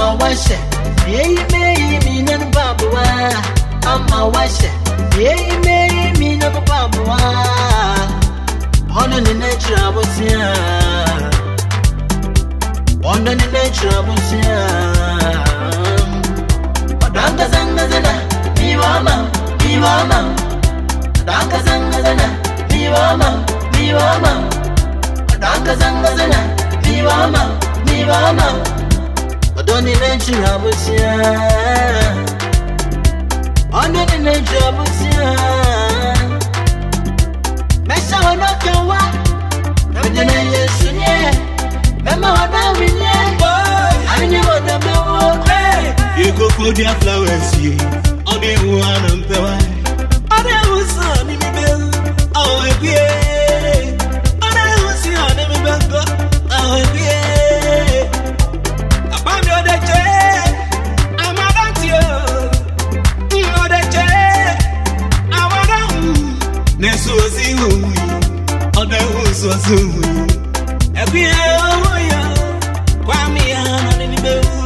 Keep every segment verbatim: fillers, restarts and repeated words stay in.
a wash. Yea, may mean a babua. I'm a wash. Yea, may mean a babua. On the nature I was here. On the nature I was here. Danka zanga zana, miwama, miwama. Danka zanga zana, miwama, miwama. Danka zanga zana, miwama, miwama. Odoni nature I was here. Under the nature I was here. Mesha wana kawa, Medina yesunye. Mema wana winye, Amini wana mewo. You go for their flowers, ye. All the one and the one. All the sun in the bell. Oh, yeah. All the sun in the bell. Oh, yeah. Upon the other day, I'm about you. Other day, I'm about you. Nesu was you. Other was was you. Every year, Kwame, I'm in the bell.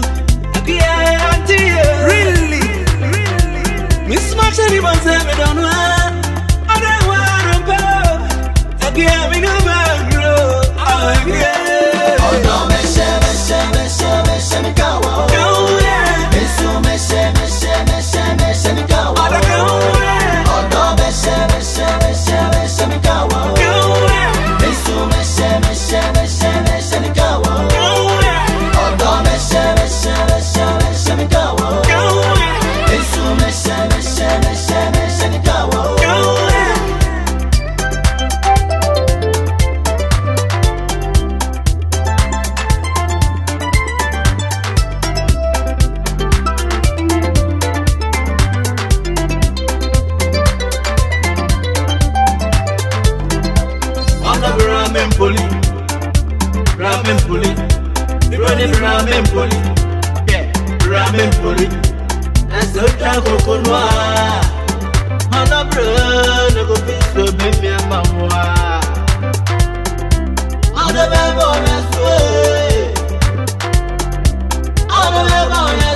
Really? Miss Marshall was ever done. I don't want to go. Again, we go back. Oh, yeah. Oh, no, me share, me share, me share, me share, me go. Oh, yeah. Me so me share, me share, me share, me share, me go. Oh, yeah. Oh, no, me share, me share, me share, me share, me go. Oh, yeah. Me so me share, me share, me share, me share, me go. Oh, yeah. Oh, no, me share, me share, me share, me share, me go. Me so me share, me share, me share, me share, me go. Ramen poli, ramen poli, running ramen poli, yeah, ramen poli. That's the taco conwa. On a brand, go fish to baby and mamma. On the web on a sway, on the web on a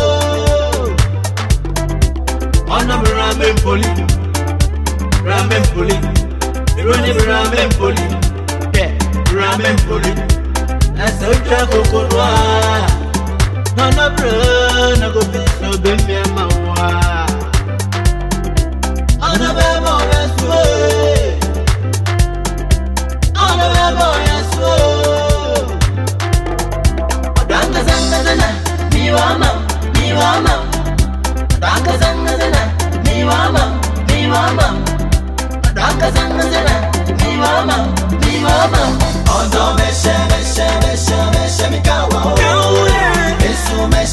sway. On a ramen poli, ramen poli. Running ramen poli, yeah, ramen poli. That's a taco conwa. On a brand, go fish to baby and mamma. On the web on a sway, on the web on a sway. Danka zanga zana, miwama, miwama. Danka zanga zana, miwama, miwama. Danka zanga zana, miwama, miwama. Oh, no, me share, me share, me share, me share, me go. Me so me